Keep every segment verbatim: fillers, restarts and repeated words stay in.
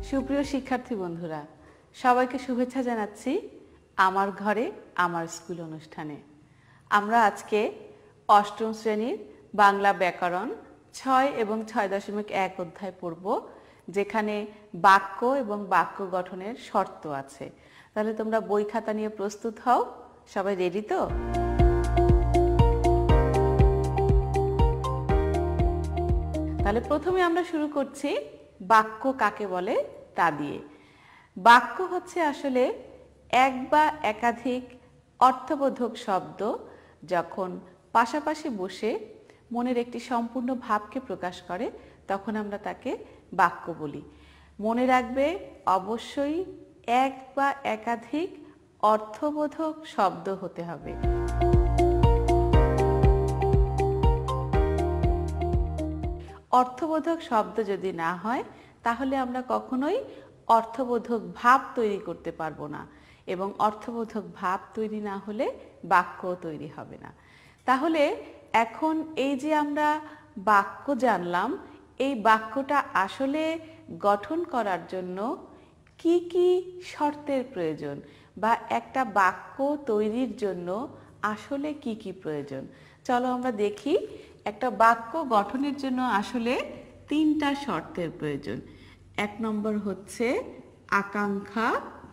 সুপ্রিয় শিক্ষার্থী বন্ধুরা, সবাইকে শুভেচ্ছা জানাচ্ছি আমার ঘরে আমার স্কুল অনুষ্ঠানে। আমরা আজকে অষ্টম শ্রেণীর বাংলা ব্যাকরণ ছয় এবং ছয় দশমিক এক অধ্যায় পড়ব, যেখানে বাক্য এবং বাক্য গঠনের শর্ত আছে। তাহলে তোমরা বই খাতা নিয়ে প্রস্তুত হও। সবাই রেডি তো? তাহলে প্রথমে আমরা শুরু করছি বাক্য কাকে বলে তা দিয়ে। বাক্য হচ্ছে আসলে এক বা একাধিক অর্থবোধক শব্দ যখন পাশাপাশি বসে মনের একটি সম্পূর্ণ ভাবকে প্রকাশ করে, তখন আমরা তাকে বাক্য বলি। মনে রাখবে, অবশ্যই এক বা একাধিক অর্থবোধক শব্দ হতে হবে। অর্থবোধক শব্দ যদি না হয়, তাহলে আমরা কখনোই অর্থবোধক ভাব তৈরি করতে পারবো না, এবং অর্থবোধক ভাব তৈরি না হলে বাক্য তৈরি হবে না। তাহলে এখন এই যে আমরা বাক্য জানলাম, এই বাক্যটা আসলে গঠন করার জন্য কি কি শর্তের প্রয়োজন, বা একটা বাক্য তৈরির জন্য আসলে কি কি প্রয়োজন, চলো আমরা দেখি। একটা বাক্য গঠনের জন্য আসলে তিনটা শর্তের প্রয়োজন। এক নম্বর হচ্ছে আকাঙ্ক্ষা।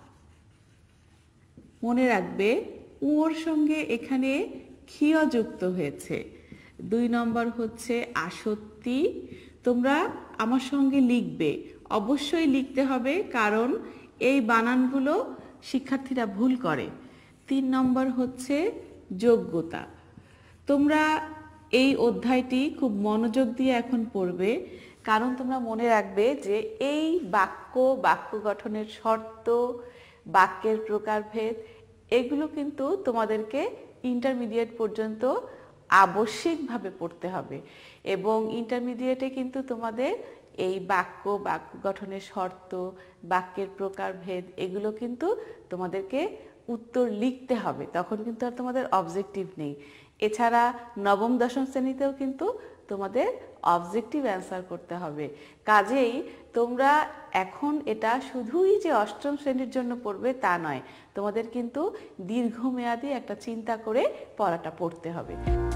মনে রাখবে, উর সঙ্গে এখানে ক্ষীয় যুক্ত হয়েছে। দুই নম্বর হচ্ছে আসক্তি। তোমরা আমার সঙ্গে লিখবে, অবশ্যই লিখতে হবে, কারণ এই বানানগুলো শিক্ষার্থীরা ভুল করে। তিন নম্বর হচ্ছে যোগ্যতা। তোমরা এই অধ্যায়টি খুব মনোযোগ দিয়ে এখন পড়বে, কারণ তোমরা মনে রাখবে যে এই বাক্য, বাক্য গঠনের শর্ত, বাক্যের প্রকারভেদ, এগুলো কিন্তু তোমাদেরকে ইন্টারমিডিয়েট পর্যন্ত আবশ্যিকভাবে পড়তে হবে। এবং ইন্টারমিডিয়েটে কিন্তু তোমাদের এই বাক্য, বাক্য গঠনের শর্ত, বাক্যের প্রকারভেদ, এগুলো কিন্তু তোমাদেরকে উত্তর লিখতে হবে, তখন কিন্তু আর তোমাদের অবজেক্টিভ নেই। এছাড়া নবম দশম শ্রেণীতেও কিন্তু তোমাদের অবজেক্টিভ অ্যান্সার করতে হবে। কাজেই তোমরা এখন এটা শুধুই যে অষ্টম শ্রেণীর জন্য পড়বে তা নয়, তোমাদের কিন্তু দীর্ঘমেয়াদী একটা চিন্তা করে পড়াটা পড়তে হবে।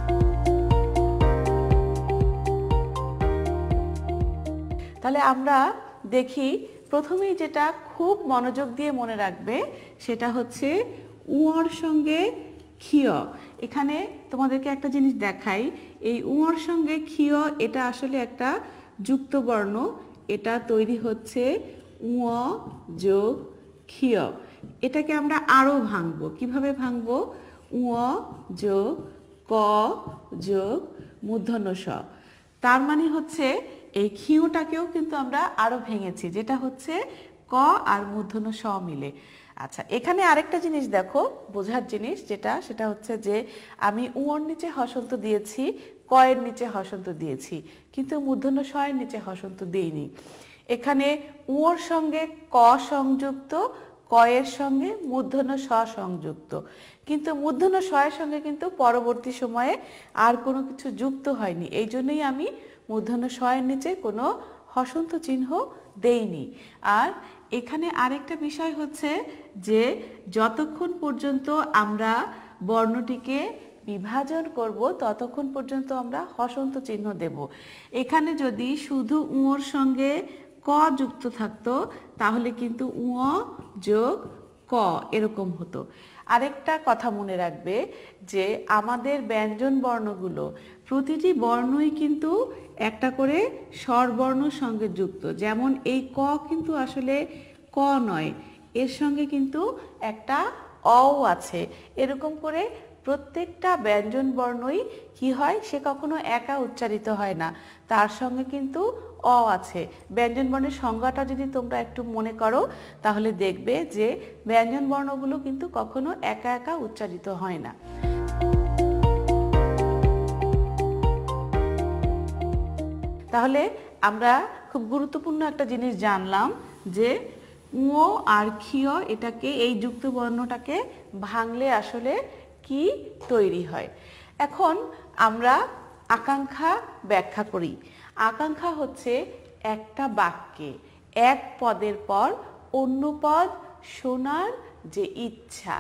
তাহলে আমরা দেখি, প্রথমেই যেটা খুব মনোযোগ দিয়ে মনে রাখবে সেটা হচ্ছে উঁর সঙ্গে ক্ষীয়। এখানে তোমাদেরকে একটা জিনিস দেখাই, এই উঁর সঙ্গে ক্ষীয়, এটা আসলে একটা যুক্ত বর্ণ। এটা তৈরি হচ্ছে উঁ যোগ ক্ষীয়। এটাকে আমরা আরও ভাঙবো। কিভাবে ভাঙবো? উঁ যোগ ক যোগ মূর্ধন্য ষ। তার মানে হচ্ছে এই ক্ষীয়টাকেও কিন্তু আমরা আরো ভেঙেছি, যেটা হচ্ছে ক আর মূর্ধন্য ষ মিলে। আচ্ছা, এখানে আরেকটা জিনিস দেখো, বোঝার জিনিস যেটা, সেটা হচ্ছে যে আমি উঁর নিচে হসন্ত দিয়েছি, ক এর নিচে হসন্ত দিয়েছি, কিন্তু মূর্ধন্য ষ এর নিচে হসন্ত দেইনি। এখানে উঁর সঙ্গে ক সংযুক্ত, ক এর সঙ্গে মূর্ধন্য ষ সংযুক্ত, কিন্তু মূর্ধন্য ষ এর সঙ্গে কিন্তু পরবর্তী সময়ে আর কোনো কিছু যুক্ত হয়নি। এই জন্যই আমি মূর্ধন্য ষ এর নিচে কোনো হসন্ত চিহ্ন দেইনি। আর এখানে আরেকটা বিষয় হচ্ছে যে যতক্ষণ পর্যন্ত আমরা বর্ণটিকে বিভাজন করব, ততক্ষণ পর্যন্ত আমরা হসন্ত চিহ্ন দেব। এখানে যদি শুধু উঁর সঙ্গে ক যুক্ত থাকতো, তাহলে কিন্তু উঁ যোগ ক এরকম হতো। আরেকটা কথা মনে রাখবে যে আমাদের ব্যঞ্জন বর্ণগুলো, প্রতিটি বর্ণই কিন্তু একটা করে স্বরবর্ণ সঙ্গে যুক্ত। যেমন এই ক কিন্তু আসলে ক নয়, এর সঙ্গে কিন্তু একটা অ আছে। এরকম করে প্রত্যেকটা ব্যঞ্জন বর্ণই কি হয়, সে কখনো একা উচ্চারিত হয় না, তার সঙ্গে কিন্তু অ আছে। ব্যঞ্জন বর্ণের সংজ্ঞাটা যদি তোমরা একটু মনে করো, তাহলে দেখবে যে ব্যঞ্জন বর্ণগুলো কিন্তু কখনো একা একা উচ্চারিত হয় না। তাহলে আমরা খুব গুরুত্বপূর্ণ একটা জিনিস জানলাম যে উঁ আর ক্ষীয়, এটাকে, এই যুক্ত বর্ণটাকে ভাঙলে আসলে কি তৈরি হয়। এখন আমরা আকাঙ্ক্ষা ব্যাখ্যা করি। আকাঙ্ক্ষা হচ্ছে একটা বাক্যে এক পদের পর অন্য পদ শোনার যে ইচ্ছা।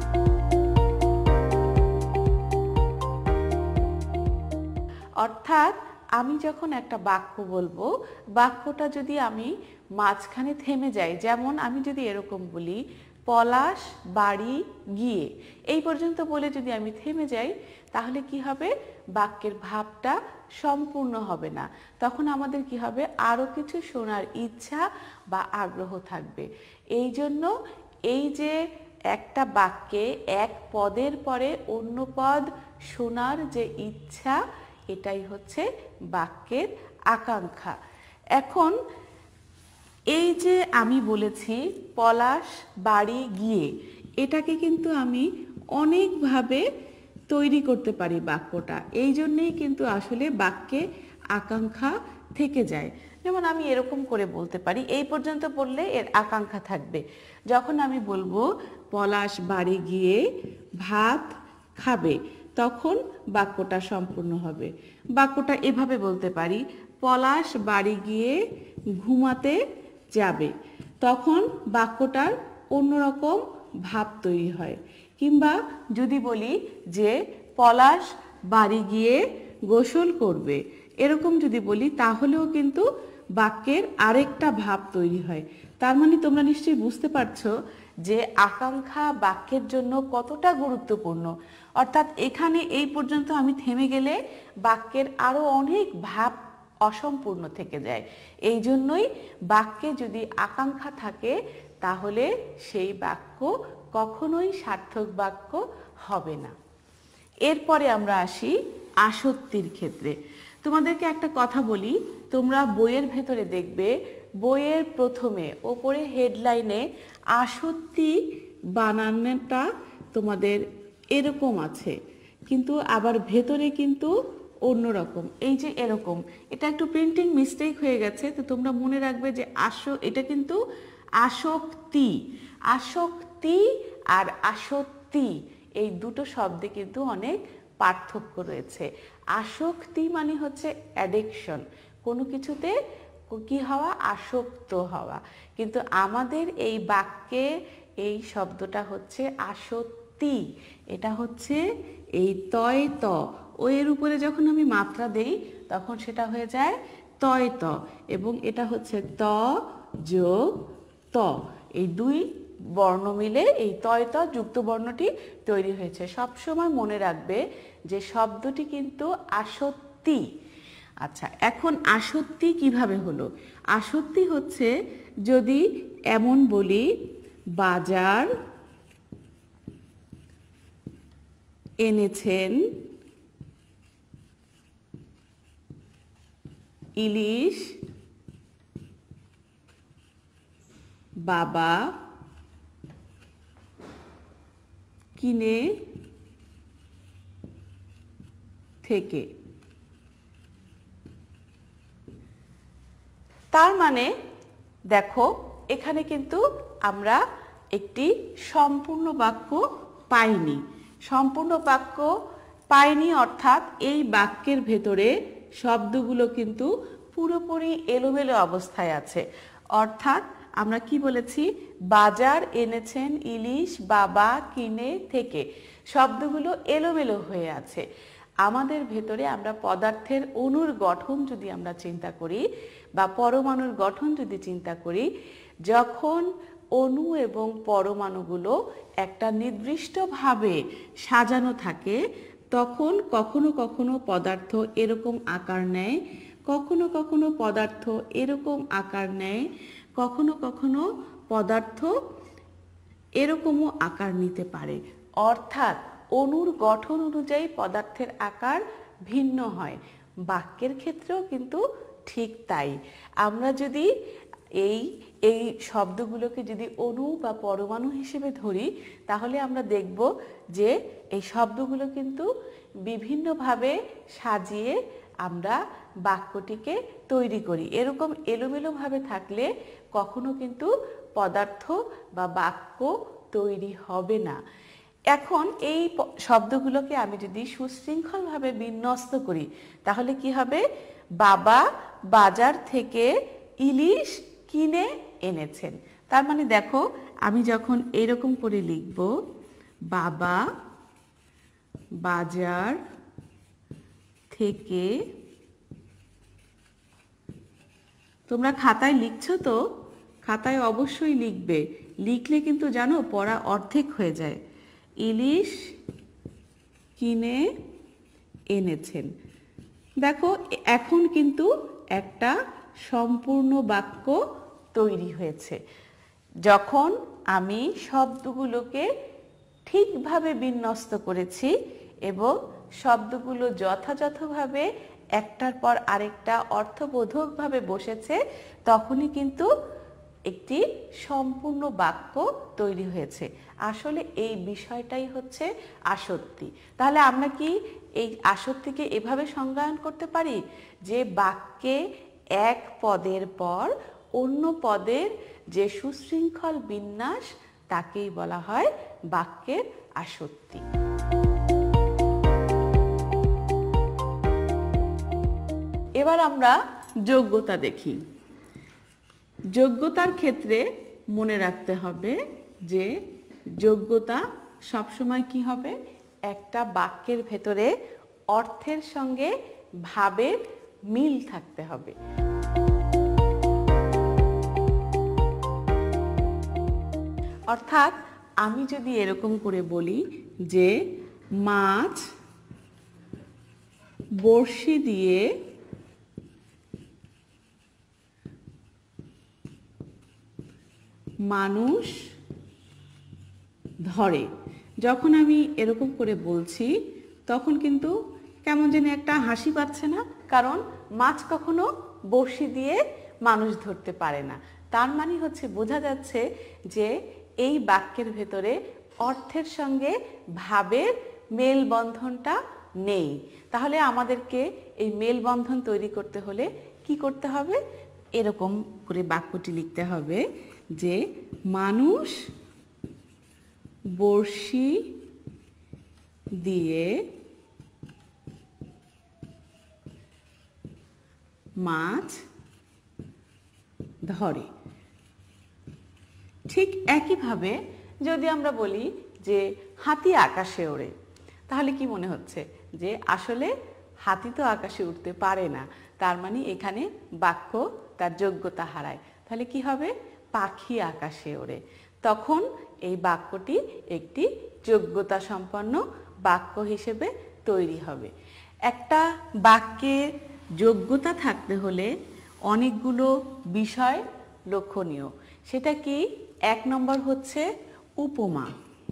অর্থাৎ আমি যখন একটা বাক্য বলবো, বাক্যটা যদি আমি মাঝখানে থেমে যাই, যেমন আমি যদি এরকম বলি পলাশ বাড়ি গিয়ে, এই পর্যন্ত বলে যদি আমি থেমে যাই, তাহলে কি হবে, বাক্যের ভাবটা সম্পূর্ণ হবে না। তখন আমাদের কি হবে, আরো কিছু শোনার ইচ্ছা বা আগ্রহ থাকবে। এই জন্য এই যে একটা বাক্যে এক পদের পরে অন্য পদ শোনার যে ইচ্ছা, এটাই হচ্ছে বাক্যের আকাঙ্ক্ষা। এখন এই যে আমি বলেছি পলাশ বাড়ি গিয়ে, এটাকে কিন্তু আমি অনেকভাবে তৈরি করতে পারি বাক্যটা। এই জন্যেই কিন্তু আসলে বাক্যে আকাঙ্ক্ষা থেকে যায়। যেমন আমি এরকম করে বলতে পারি, এই পর্যন্ত বললে এর আকাঙ্ক্ষা থাকবে। যখন আমি বলবো পলাশ বাড়ি গিয়ে ভাত খাবে, তখন বাক্যটা সম্পূর্ণ হবে। বাক্যটা এভাবে বলতে পারি, পলাশ বাড়ি গিয়ে ঘুমাতে যাবে, তখন বাক্যটার অন্যরকম ভাব তৈরি হয়। কিংবা যদি বলি যে পলাশ বাড়ি গিয়ে গোসল করবে, এরকম যদি বলি, তাহলেও কিন্তু বাক্যের আরেকটা ভাব তৈরি হয়। তার মানে তোমরা নিশ্চয়ই বুঝতে পারছো যে আকাঙ্ক্ষা বাক্যের জন্য কতটা গুরুত্বপূর্ণ। অর্থাৎ এখানে এই পর্যন্ত আমি থেমে গেলে বাক্যের আরো অনেক ভাব অসম্পূর্ণ থেকে যায়। এই জন্যই বাক্যে যদি আকাঙ্ক্ষা থাকে, তাহলে সেই বাক্য কখনোই সার্থক বাক্য হবে না। এরপরে আমরা আসি আসক্তির ক্ষেত্রে। তোমাদেরকে একটা কথা বলি, তোমরা বইয়ের ভেতরে দেখবে বইয়ের প্রথমে ওপরে হেডলাইনে আসক্তি বানানোটা তোমাদের এরকম আছে, কিন্তু আবার ভেতরে কিন্তু অন্যরকম। এই যে এরকম, এটা একটু প্রিন্টিং মিস্টেক হয়ে গেছে, তো তোমরা মনে রাখবে যে আস এটা কিন্তু আসক্তি। আসক্তি আর আসক্তি এই দুটো শব্দে কিন্তু অনেক পার্থক্য রয়েছে। আসক্তি মানে হচ্ছে অ্যাডিকশন, কোনো কিছুতে কি হওয়া, আসক্ত হওয়া। কিন্তু আমাদের এই বাক্যে এই শব্দটা হচ্ছে আসক্তি। এটা হচ্ছে এই তয় ত, ও এর উপরে যখন আমি মাত্রা দেই তখন সেটা হয়ে যায় তয় ত, এবং এটা হচ্ছে ত যোগ ত, এই দুই বর্ণ মিলে এই তয় ত যুক্ত বর্ণটি তৈরি হয়েছে। সবসময় মনে রাখবে যে শব্দটি কিন্তু আসক্তি। আচ্ছা, এখন আসক্তি কিভাবে হলো? আসক্তি হচ্ছে যদি এমন বলি, বাজার এনেছেন ইলিশ বাবা কিনে থেকে। তার মানে দেখো, এখানে কিন্তু আমরা একটি সম্পূর্ণ বাক্য পাইনি। সম্পূর্ণ বাক্য পাইনি অর্থাৎ এই বাক্যের ভেতরে শব্দগুলো কিন্তু পুরোপুরি এলোমেলো অবস্থায় আছে। অর্থাৎ আমরা কি বলেছি, বাজার এনেছেন ইলিশ বাবা কিনে থেকে, শব্দগুলো এলোমেলো হয়ে আছে। আমাদের ভেতরে আমরা পদার্থের অণুর গঠন যদি আমরা চিন্তা করি বা পরমাণুর গঠন যদি চিন্তা করি, যখন অণু এবং পরমাণুগুলো একটা নির্দিষ্টভাবে সাজানো থাকে, তখন কখনো কখনো পদার্থ এরকম আকার নেয়, কখনো কখনো পদার্থ এরকম আকার নেয়, কখনো কখনো পদার্থ এরকমও আকার নিতে পারে। অর্থাৎ অণুর গঠন অনুযায়ী পদার্থের আকার ভিন্ন হয়। বাক্যের ক্ষেত্রেও কিন্তু ঠিক তাই। আমরা যদি এই এই শব্দগুলোকে যদি অণু বা পরমাণু হিসেবে ধরি, তাহলে আমরা দেখব যে এই শব্দগুলো কিন্তু বিভিন্নভাবে সাজিয়ে আমরা বাক্যটিকে তৈরি করি। এরকম এলোমেলোভাবে থাকলে কখনো কিন্তু পদার্থ বা বাক্য তৈরি হবে না। এখন এই শব্দগুলোকে আমি যদি সুশৃঙ্খলভাবে বিন্যস্ত করি, তাহলে কি হবে, বাবা বাজার থেকে ইলিশ কিনে এনেছেন। তার মানে দেখো আমি যখন এরকম করে লিখব, বাবা বাজার থেকে, তোমরা খাতায় লিখছো তো, খাতায় অবশ্যই লিখবে, লিখলে কিন্তু জানো পড়া অর্ধেক হয়ে যায়। ইলিশ কিনে এনেছেন। দেখো এখন কিন্তু একটা সম্পূর্ণ বাক্য তৈরি হয়েছে যখন আমি শব্দগুলোকে ঠিকভাবে বিন্যস্ত করেছি এবং শব্দগুলো যথাযথভাবে একটার পর আরেকটা অর্থবোধকভাবে বসেছে, তখনই কিন্তু একটি সম্পূর্ণ বাক্য তৈরি হয়েছে। আসলে এই বিষয়টাই হচ্ছে আসত্তি। তাহলে আমরা কি এই আসত্তিকে এভাবে সংজ্ঞায়ন করতে পারি যে বাক্যে এক পদের পর অন্য পদের যে সুশৃঙ্খল বিন্যাস তাকেই বলা হয় বাক্যের আসত্তি। এবার আমরা যোগ্যতা দেখি। যোগ্যতার ক্ষেত্রে মনে রাখতে হবে যে যোগ্যতা সবসময় কি হবে, একটা বাক্যের ভেতরে অর্থের সঙ্গে ভাবের মিল থাকতে হবে। অর্থাৎ আমি যদি এরকম করে বলি যে মাছ বড়শি দিয়ে মানুষ ধরে, যখন আমি এরকম করে বলছি তখন কিন্তু কেমন যেন একটা হাসি পাচ্ছে না, কারণ মাছ কখনো বড়শি দিয়ে মানুষ ধরতে পারে না। তার মানে হচ্ছে বোঝা যাচ্ছে যে এই বাক্যের ভেতরে অর্থের সঙ্গে ভাবের মেলবন্ধনটা নেই। তাহলে আমাদেরকে এই মেলবন্ধন তৈরি করতে হলে কি করতে হবে, এরকম করে বাক্যটি লিখতে হবে যে মানুষ বড়শি দিয়ে মাছ ধরে। ঠিক একইভাবে যদি আমরা বলি যে হাতি আকাশে ওড়ে, তাহলে কি মনে হচ্ছে যে আসলে হাতি তো আকাশে উঠতে পারে না, তার মানে এখানে বাক্য তার যোগ্যতা হারায়। তাহলে কি হবে, পাখি আকাশে ওড়ে। তখন এই বাক্যটি একটি যোগ্যতা সম্পন্ন বাক্য হিসেবে তৈরি হবে। একটা বাক্যের যোগ্যতা থাকতে হলে অনেকগুলো বিষয় লক্ষণীয়। সেটা কি, এক নম্বর হচ্ছে উপমা।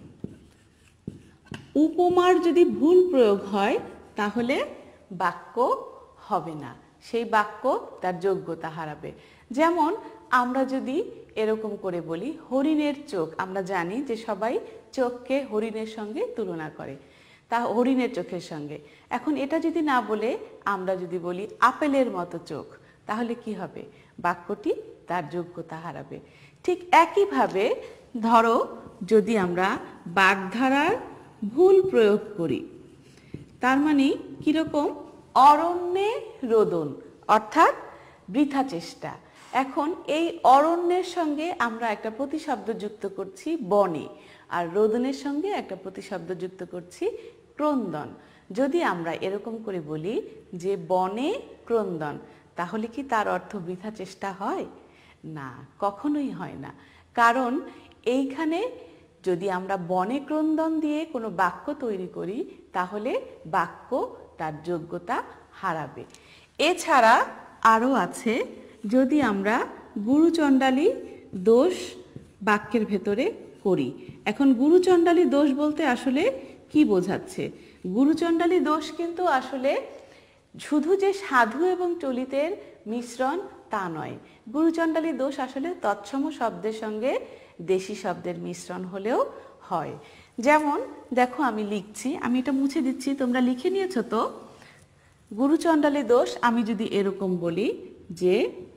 উপমার যদি ভুল প্রয়োগ হয় তাহলে বাক্য হবে না, সেই বাক্য তার যোগ্যতা হারাবে। যেমন আমরা যদি এরকম করে বলি হরিণের চোখ, আমরা জানি যে সবাই চোখকে হরিণের সঙ্গে তুলনা করে, তা হরিণের চোখের সঙ্গে। এখন এটা যদি না বলে আমরা যদি বলি আপেলের মতো চোখ, তাহলে কি হবে, বাক্যটি তার যোগ্যতা হারাবে। ঠিক একইভাবে ধরো যদি আমরা বাগধারার ভুল প্রয়োগ করি, তার মানে কিরকম, অরণ্যে রোদন অর্থাৎ বৃথা চেষ্টা। এখন এই অরণ্যের সঙ্গে আমরা একটা প্রতিশব্দ যুক্ত করছি বনে, আর রোদনের সঙ্গে একটা প্রতিশব্দ যুক্ত করছি ক্রন্দন। যদি আমরা এরকম করে বলি যে বনে ক্রন্দন, তাহলে কি তার অর্থ বৃথা চেষ্টা হয়? না, কখনোই হয় না। কারণ এইখানে যদি আমরা বনে ক্রন্দন দিয়ে কোনো বাক্য তৈরি করি তাহলে বাক্য তার যোগ্যতা হারাবে। এছাড়া আরও আছে, যদি আমরা গুরুচণ্ডালী দোষ বাক্যের ভেতরে করি। এখন গুরুচণ্ডালী দোষ বলতে আসলে কি বোঝাচ্ছে? গুরুচণ্ডালী দোষ কিন্তু আসলে শুধু যে সাধু এবং চলিতের মিশ্রণ তা নয়। গুরুচণ্ডালী দোষ আসলে তৎসম শব্দের সঙ্গে দেশি শব্দের মিশ্রণ হলেও হয়। যেমন দেখো আমি লিখছি, আমি এটা মুছে দিচ্ছি, তোমরা লিখে নিয়েছো তো। গুরুচণ্ডালী দোষ আমি যদি এরকম বলি যে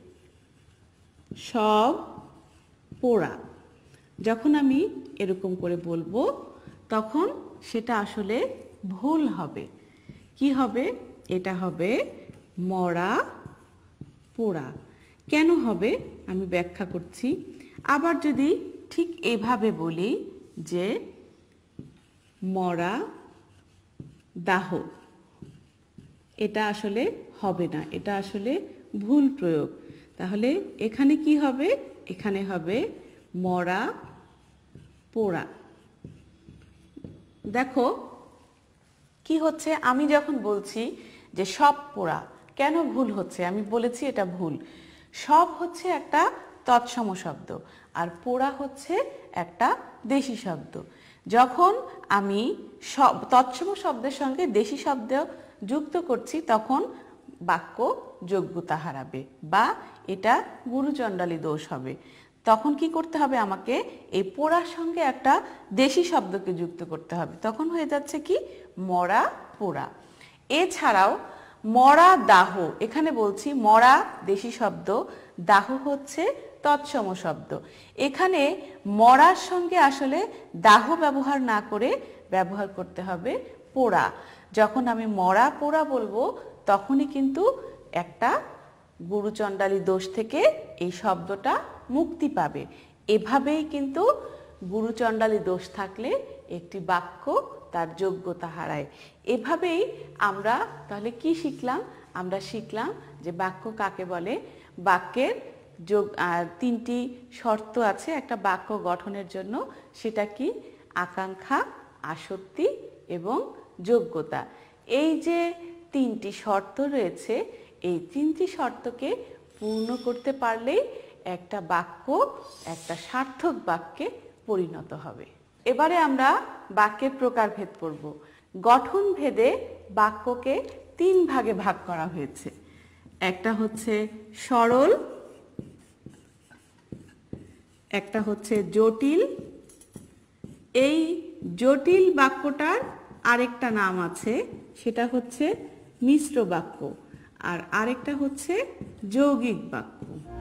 সব পোড়া, যখন আমি এরকম করে বলবো তখন সেটা আসলে ভুল হবে। কি হবে? এটা হবে মরা পোড়া। কেন হবে আমি ব্যাখ্যা করছি। আবার যদি ঠিক এভাবে বলি যে মরা দাহ, এটা আসলে হবে না, এটা আসলে ভুল প্রয়োগ। তাহলে এখানে কি হবে? এখানে হবে মরা পোড়া। দেখো কি হচ্ছে, আমি যখন বলছি যে সব পোড়া, কেন ভুল হচ্ছে? আমি বলেছি এটা ভুল। সব হচ্ছে একটা তৎসম শব্দ আর পোড়া হচ্ছে একটা দেশি শব্দ। যখন আমি সব তৎসম শব্দের সঙ্গে দেশি শব্দ যুক্ত করছি তখন বাক্য যোগ্যতা হারাবে বা এটা গুরুচণ্ডালী দোষ হবে। তখন কি করতে হবে? আমাকে এই পোড়ার সঙ্গে একটা দেশি শব্দকে যুক্ত করতে হবে। তখন হয়ে যাচ্ছে কি? মরা পোড়া। এছাড়াও মরা দাহ, এখানে বলছি মরা দেশি শব্দ, দাহ হচ্ছে তৎসম শব্দ। এখানে মরার সঙ্গে আসলে দাহ ব্যবহার না করে ব্যবহার করতে হবে পোড়া। যখন আমি মরা পোড়া বলবো তখনই কিন্তু একটা গুরুচণ্ডালী দোষ থেকে এই শব্দটা মুক্তি পাবে। এভাবেই কিন্তু গুরুচণ্ডালী দোষ থাকলে একটি বাক্য তার যোগ্যতা হারায়। এভাবেই আমরা তাহলে কি শিখলাম? আমরা শিখলাম যে বাক্য কাকে বলে। বাক্যের যোগ তিনটি শর্ত আছে একটা বাক্য গঠনের জন্য, সেটা কি? আকাঙ্ক্ষা, আসক্তি এবং যোগ্যতা। এই যে তিনটি শর্ত রয়েছে, এই তিনটি শর্তকে পূর্ণ করতে পারলেই একটা বাক্য একটা সার্থক বাক্যে পরিণত হবে। এবারে আমরা বাক্যের প্রকারভেদ করব। গঠন ভেদে বাক্যকে তিন ভাগে ভাগ করা হয়েছে। একটা হচ্ছে সরল, একটা হচ্ছে জটিল। এই জটিল বাক্যটার আরেকটা নাম আছে, সেটা হচ্ছে মিশ্র বাক্য, আর আরেকটা হচ্ছে যৌগিক বাক্য।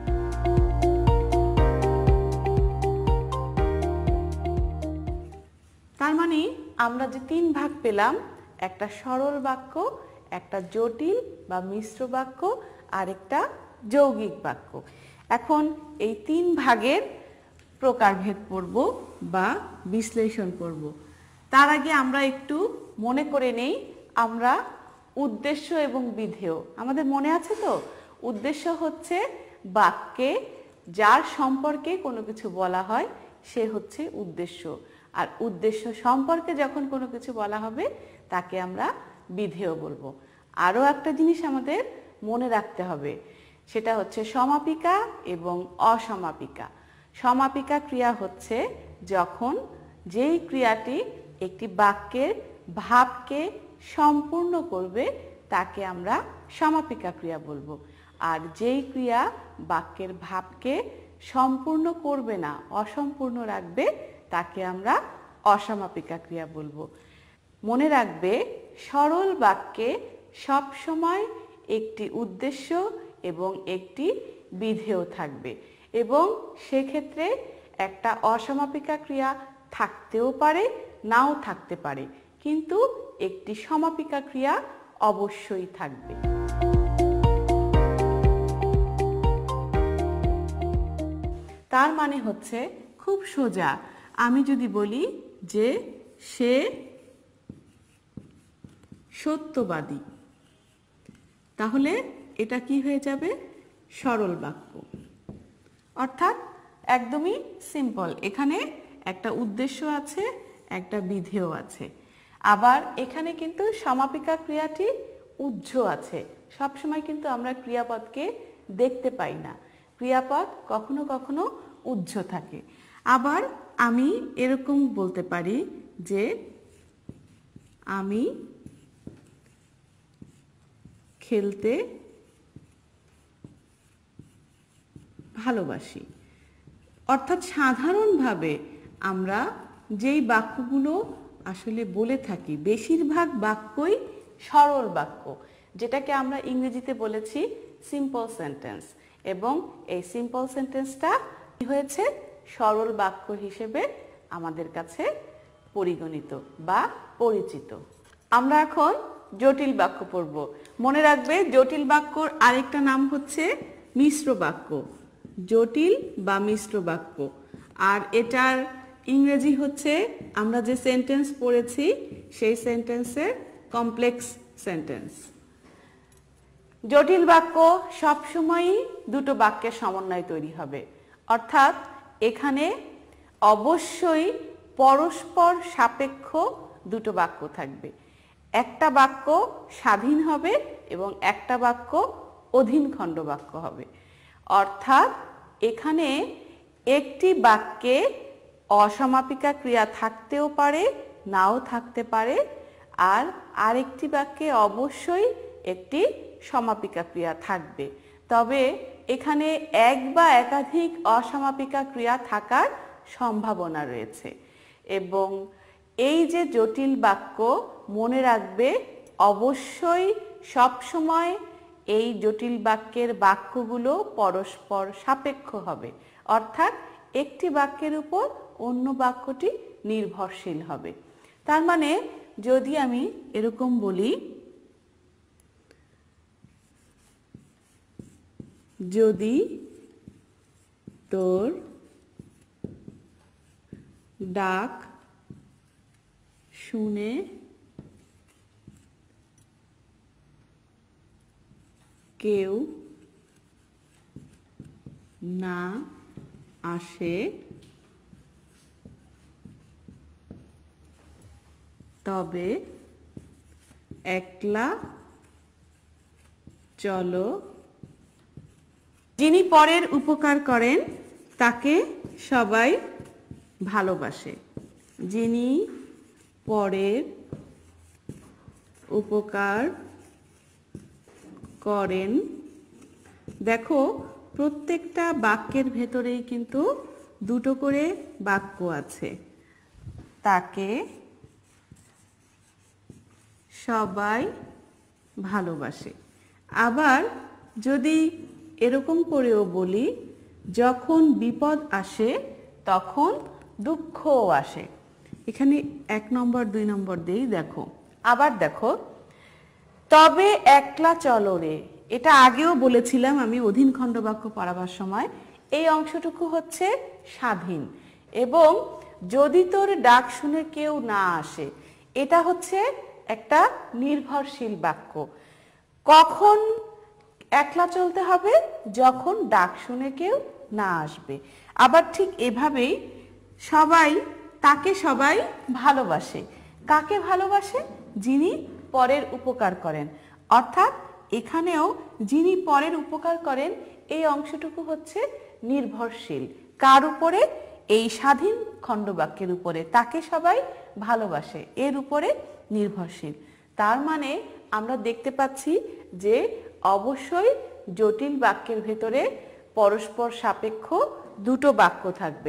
তার মানে আমরা যে তিন ভাগ পেলাম, একটা সরল বাক্য, একটা জটিল বা মিশ্র বাক্য, আর একটা যৌগিক বাক্য। এখন এই তিন ভাগের প্রকারভেদ পড়ব বা বিশ্লেষণ করব। তার আগে আমরা একটু মনে করে নেই আমরা উদ্দেশ্য এবং বিধেয় আমাদের মনে আছে তো? উদ্দেশ্য হচ্ছে বাক্যে যার সম্পর্কে কোনো কিছু বলা হয় সে হচ্ছে উদ্দেশ্য, আর উদ্দেশ্য সম্পর্কে যখন কোনো কিছু বলা হবে তাকে আমরা বিধেয় বলবো। আরও একটা জিনিস আমাদের মনে রাখতে হবে, সেটা হচ্ছে সমাপিকা এবং অসমাপিকা। সমাপিকা ক্রিয়া হচ্ছে যখন যেই ক্রিয়াটি একটি বাক্যের ভাবকে সম্পূর্ণ করবে তাকে আমরা সমাপিকা ক্রিয়া বলবো, আর যেই ক্রিয়া বাক্যের ভাবকে সম্পূর্ণ করবে না, অসম্পূর্ণ রাখবে, তাকে আমরা অসমাপিকা ক্রিয়া বলবো। মনে রাখবে সরল বাক্যে সব সময় একটি উদ্দেশ্য এবং একটি বিধেয় থাকবে, এবং সেক্ষেত্রে একটা অসমাপিকা ক্রিয়া থাকতেও পারে নাও থাকতে পারে, কিন্তু একটি সমাপিকা ক্রিয়া অবশ্যই থাকবে। তার মানে হচ্ছে খুব সোজা, আমি যদি বলি যে সে সত্যবাদী, তাহলে এটা কি হয়ে যাবে? সরল বাক্য। অর্থাৎ একদমই সিম্পল, এখানে একটা উদ্দেশ্য আছে, একটা বিধেয় আছে। আবার এখানে কিন্তু সমাপিকা ক্রিয়াটি উহ্য আছে। সবসময় কিন্তু আমরা ক্রিয়াপদকে দেখতে পাই না, ক্রিয়াপদ কখনো কখনো উহ্য থাকে। আবার আমি এরকম বলতে পারি যে আমি খেলতে ভালোবাসি। অর্থাৎ সাধারণভাবে আমরা যেই বাক্যগুলো আসলে বলে থাকি, বেশিরভাগ বাক্যই সরল বাক্য, যেটাকে আমরা ইংরেজিতে বলেছি সিম্পল সেন্টেন্স, এবং এই সিম্পল সেন্টেন্সটা কি হয়েছে? সরল বাক্য হিসেবে আমাদের কাছে পরিগণিত বা পরিচিত। আমরা এখন জটিল বাক্য পড়ব। মনে রাখবে জটিল বাক্যর আরেকটা নাম হচ্ছে মিশ্র বাক্য, জটিল বা মিশ্র বাক্য। আর এটার ইংরেজি হচ্ছে আমরা যে সেন্টেন্স পড়েছি সেই সেন্টেন্সের কমপ্লেক্স সেন্টেন্স। জটিল বাক্য সবসময়ই দুটো বাক্যের সমন্বয়ে তৈরি হবে, অর্থাৎ এখানে অবশ্যই পরস্পর সাপেক্ষ দুটো বাক্য থাকবে। একটা বাক্য স্বাধীন হবে এবং একটা বাক্য অধীন খণ্ড বাক্য হবে। অর্থাৎ এখানে একটি বাক্যে অসমাপিকা ক্রিয়া থাকতেও পারে, নাও থাকতে পারে, আর আরেকটি বাক্যে অবশ্যই একটি সমাপিকা ক্রিয়া থাকবে। তবে এখানে এক বা একাধিক অসমাপিকা ক্রিয়া থাকার সম্ভাবনা রয়েছে। এবং এই যে জটিল বাক্য, মনে রাখবে অবশ্যই সবসময় এই জটিল বাক্যের বাক্যগুলো পরস্পর সাপেক্ষ হবে, অর্থাৎ একটি বাক্যের উপর অন্য বাক্যটি নির্ভরশীল হবে। তার মানে যদি আমি এরকম বলি, যদি তোর ডাক শুনে কেউ না আসে তবে একলা চলো। যিনি পরের উপকার করেন তাকে সবাই ভালোবাসে। যিনি পরের উপকার করেন, দেখো প্রত্যেকটা বাক্যের ভেতরেই কিন্তু দুটো করে বাক্য আছে। তাকে সবাই ভালোবাসে। আবার যদি এরকম করেও বলি, যখন বিপদ আসে তখন দুঃখও আসে। এখানে এক নম্বর দুই নম্বর দিয়েই দেখো। আবার দেখো, তবে একলা চলো রে, এটা আগেও বলেছিলাম আমি অধীন খণ্ড বাক্য পড়াবার সময়। এই অংশটুকু হচ্ছে স্বাধীন। এবং যদি তোর ডাক শুনে কেউ না আসে, এটা হচ্ছে একটা নির্ভরশীল বাক্য। কখন একলা চলতে হবে? যখন ডাক শুনে কেউ না আসবে। আবার ঠিক এভাবেই সবাই, তাকে সবাই ভালোবাসে। কাকে ভালোবাসে? যিনি পরের উপকার করেন। অর্থাৎ এখানেও যিনি পরের উপকার করেন এই অংশটুকু হচ্ছে নির্ভরশীল। কার উপরে? এই স্বাধীন খণ্ডবাক্যের উপরে। তাকে সবাই ভালোবাসে, এর উপরে নির্ভরশীল। তার মানে আমরা দেখতে পাচ্ছি যে অবশ্যই জটিল বাক্যের ভেতরে পরস্পর সাপেক্ষ দুটো বাক্য থাকবে।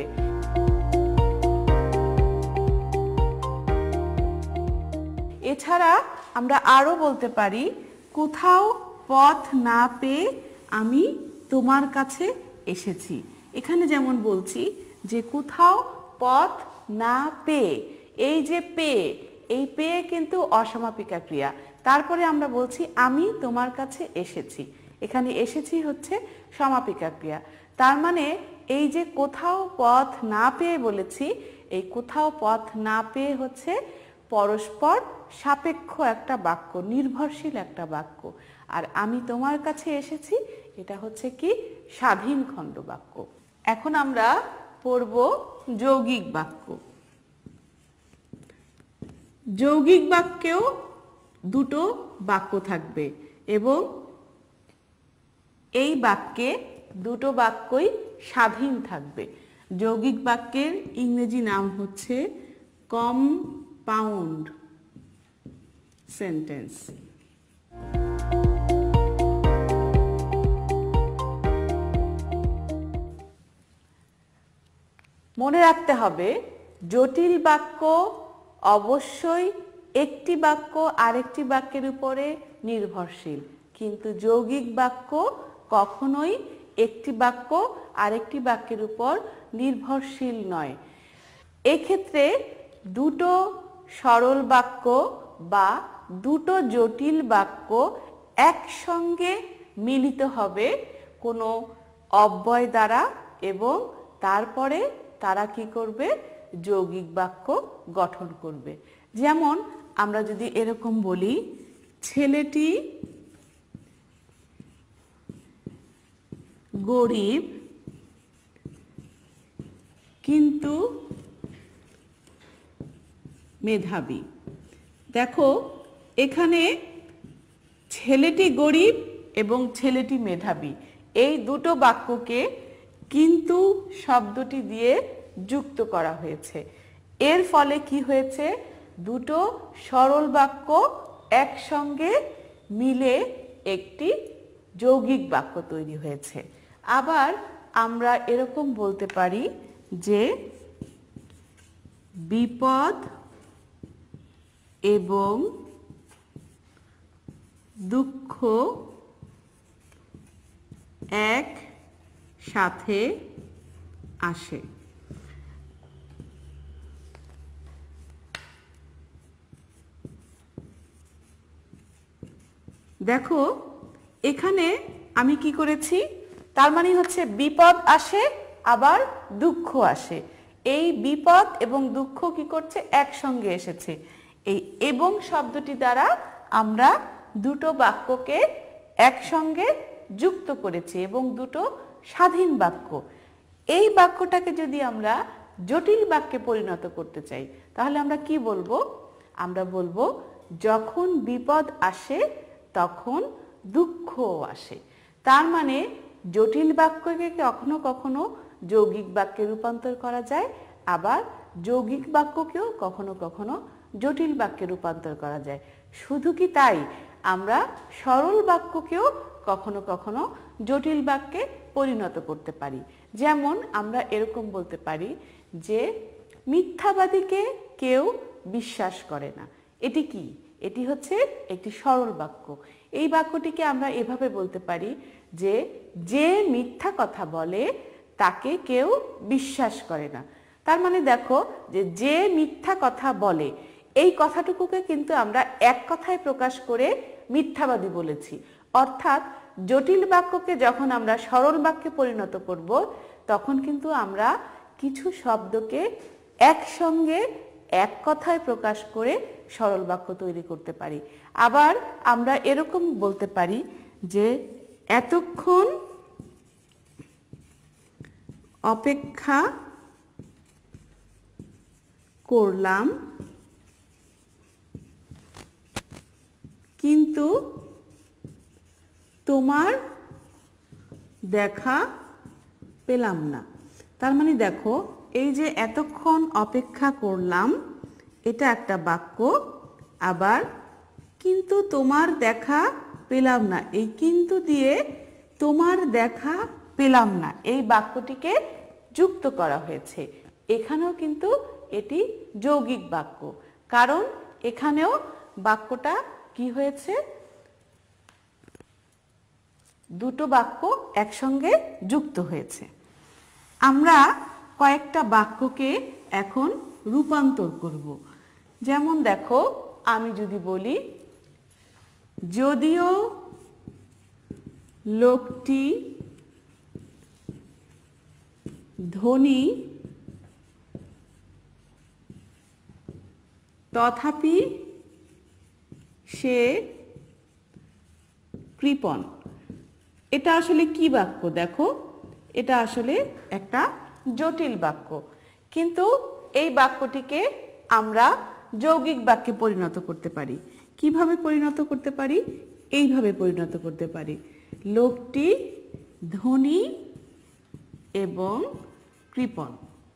এছাড়া আমরা আরো বলতে পারি, কোথাও পথ না পেয়ে আমি তোমার কাছে এসেছি। এখানে যেমন বলছি যে কোথাও পথ না পেয়ে, এই যে পেয়ে, এই পেয়ে কিন্তু অসমাপিকা ক্রিয়া। তারপরে আমরা বলছি আমি তোমার কাছে এসেছি। এখানে এসেছি হচ্ছে সমাপিকা ক্রিয়া। তার মানে এই যে কোথাও পথ না পেয়ে বলেছি, এই কোথাও পথ না পেয়ে হচ্ছে পরস্পর সাপেক্ষ একটা বাক্য, নির্ভরশীল একটা বাক্য। আর আমি তোমার কাছে এসেছি, এটা হচ্ছে কি স্বাধীন খণ্ড বাক্য। এখন আমরা পড়ব যৌগিক বাক্য। যৌগিক বাক্যেও দুটো বাক্য থাকবে এবং এই বাক্যে দুটো বাক্যই স্বাধীন থাকবে। যৌগিক বাক্যের ইংরেজি নাম হচ্ছে কম্পাউন্ড সেন্টেন্স। মনে রাখতে হবে, জটিল বাক্য অবশ্যই একটি বাক্য আরেকটি বাক্যের উপরে নির্ভরশীল, কিন্তু যৌগিক বাক্য কখনোই একটি বাক্য আরেকটি বাক্যের উপর নির্ভরশীল নয়। এক্ষেত্রে দুটো সরল বাক্য বা দুটো জটিল বাক্য একসঙ্গে মিলিত হবে কোনো অব্যয় দ্বারা এবং তারপরে তারা কি করবে যৌগিক বাক্য গঠন করবে। যেমন আমরা যদি এরকম বলি, ছেলেটি গরিব কিন্তু মেধাবী। দেখো এখানে ছেলেটি গরিব এবং ছেলেটি মেধাবী এই দুটো বাক্যকে কিন্তু শব্দটি দিয়ে যুক্ত করা হয়েছে। এর ফলে কি হয়েছে, দুটো সরল বাক্য একসঙ্গে মিলে একটি যৌগিক বাক্য তৈরি হয়েছে। আবার আমরা এরকম বলতে পারি যে বিপদ এবং দুঃখ এক সাথে আসে। দেখো এখানে আমি কি করেছি, তার মানে হচ্ছে বিপদ আসে আবার দুঃখ আসে। এই বিপদ এবং দুঃখ কি করছে, একসঙ্গে এসেছে। এই এবং শব্দটি দ্বারা আমরা দুটো বাক্যকে একসঙ্গে যুক্ত করেছি এবং দুটো স্বাধীন বাক্য। এই বাক্যটাকে যদি আমরা জটিল বাক্যে পরিণত করতে চাই তাহলে আমরা কি বলবো, আমরা বলবো যখন বিপদ আসে তখন দুঃখও আসে। তার মানে জটিল বাক্যকে কখনো কখনো যৌগিক বাক্যে রূপান্তর করা যায়, আবার যৌগিক বাক্যকেও কখনো কখনো জটিল বাক্যে রূপান্তর করা যায়। শুধু কি তাই, আমরা সরল বাক্যকেও কখনো কখনো জটিল বাক্যে পরিণত করতে পারি। যেমন আমরা এরকম বলতে পারি যে মিথ্যাবাদীকে কেউ বিশ্বাস করে না। এটি কি, এটি হচ্ছে একটি সরল বাক্য। এই বাক্যটিকে আমরা এভাবে বলতে পারি যে যে মিথ্যা কথা বলে তাকে কেউ বিশ্বাস করে না। তার মানে দেখো যে যে মিথ্যা কথা বলে এই কথাটুকুকে কিন্তু আমরা এক কথায় প্রকাশ করে মিথ্যাবাদী বলেছি। অর্থাৎ জটিল বাক্যকে যখন আমরা সরল বাক্যে পরিণত করব তখন কিন্তু আমরা কিছু শব্দকে একসঙ্গে এক কথায় প্রকাশ করে সরল বাক্য তৈরি করতে পারি। আবার আমরা এরকম বলতে পারি যে এতক্ষণ অপেক্ষা করলাম কিন্তু তোমার দেখা পেলাম না। তার মানে দেখো এই যে এতক্ষণ অপেক্ষা করলাম এটা একটা বাক্য, আবার কিন্তু তোমার দেখা পেলাম না, এই কিন্তু দিয়ে তোমার দেখা পেলাম না এই বাক্যটিকে যুক্ত করা হয়েছে। এখানেও কিন্তু এটি যৌগিক বাক্য, কারণ এখানেও বাক্যটা কি হয়েছে, দুটো বাক্য একসঙ্গে যুক্ত হয়েছে। আমরা কয়েকটা বাক্যকে এখন রূপান্তর করব। যেমন দেখো আমি যদি বলি যদিও লোকটি ধনী তথাপি সে কৃপণ। এটা আসলে কি বাক্য, দেখো এটা আসলে একটা জটিল বাক্য, কিন্তু এই বাক্যটিকে আমরা যৌগিক বাক্যে পরিণত করতে পারি। কিভাবে পরিণত করতে পারি, এইভাবে পরিণত করতে পারি, লোকটি ধনী এবং কৃপণ।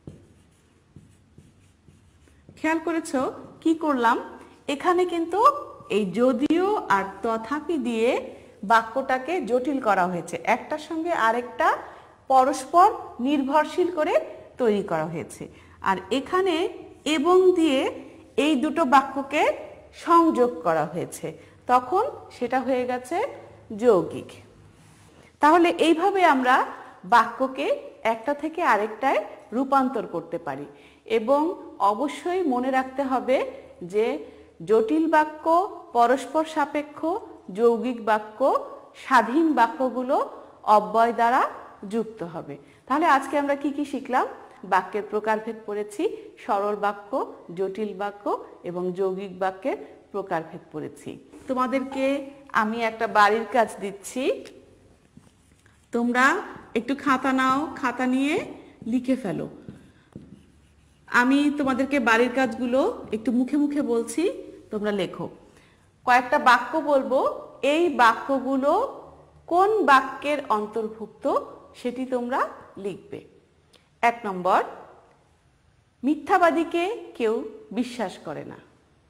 খেয়াল করেছো কি করলাম, এখানে কিন্তু এই যদিও আর তথাপি দিয়ে বাক্যটাকে জটিল করা হয়েছে, একটার সঙ্গে আরেকটা পরস্পর নির্ভরশীল করে তৈরি করা হয়েছে। আর এখানে এবং দিয়ে এই দুটো বাক্যকে সংযোগ করা হয়েছে, তখন সেটা হয়ে গেছে যৌগিক। তাহলে এইভাবে আমরা বাক্যকে একটা থেকে আরেকটায় রূপান্তর করতে পারি। এবং অবশ্যই মনে রাখতে হবে যে জটিল বাক্য, পরস্পর সাপেক্ষ, যৌগিক বাক্য, স্বাধীন বাক্যগুলো অব্যয় দ্বারা যুক্ত হবে। তাহলে আজকে আমরা কি কি শিখলাম? বাক্যের প্রকারভেদ পড়েছি, সরল বাক্য, জটিল বাক্য এবং যৌগিক বাক্যের প্রকারভেদ পড়েছি। তোমাদেরকে আমি একটা বাড়ির কাজ দিচ্ছি, তোমরা একটু খাতা নাও, খাতা নিয়ে লিখে ফেলো। আমি তোমাদেরকে বাড়ির কাজগুলো একটু মুখে মুখে বলছি, তোমরা লেখো। কয়েকটা বাক্য বলবো, এই বাক্যগুলো কোন বাক্যের অন্তর্ভুক্ত সেটি তোমরা লিখবে। এক নম্বর, মিথ্যাবাদীকে কেউ বিশ্বাস করে না।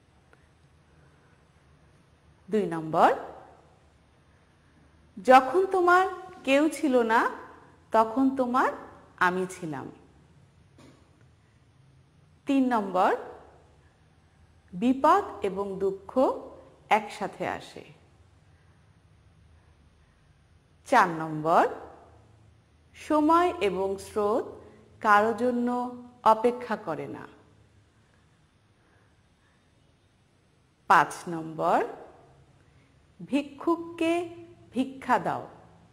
দুই নম্বর, যখন তোমার কেউ ছিল না তখন তোমার আমি ছিলাম। তিন নম্বর, বিপদ এবং দুঃখ একসাথে আসে। চার নম্বর, সময় এবং স্রোত কারো জন্য অপেক্ষা করে না। পাঁচ নম্বর, ভিক্ষুককে ভিক্ষা দাও।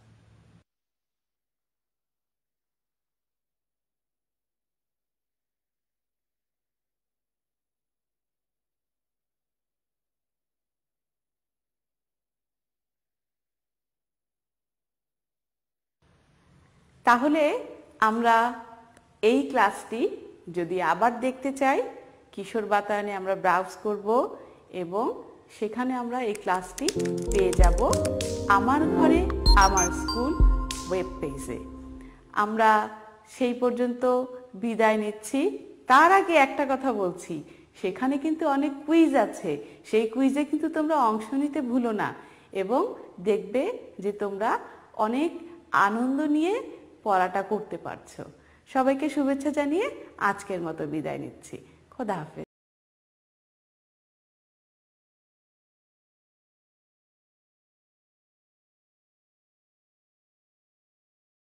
তাহলে আমরা এই ক্লাসটি যদি আবার দেখতে চাই, কিশোর বাতায়নে আমরা ব্রাউজ করব এবং সেখানে আমরা এই ক্লাসটি পেয়ে যাব আমার ঘরে আমার স্কুল ওয়েব পেজে। আমরা সেই পর্যন্ত বিদায় নিচ্ছি। তার আগে একটা কথা বলছি, সেখানে কিন্তু অনেক কুইজ আছে, সেই কুইজে কিন্তু তোমরা অংশ নিতে ভুলো না এবং দেখবে যে তোমরা অনেক আনন্দ নিয়ে পড়াটা করতে পারছো। সবাইকে শুভেচ্ছা জানিয়ে আজকের মতো বিদায় নিচ্ছি। খোদা হাফেজ।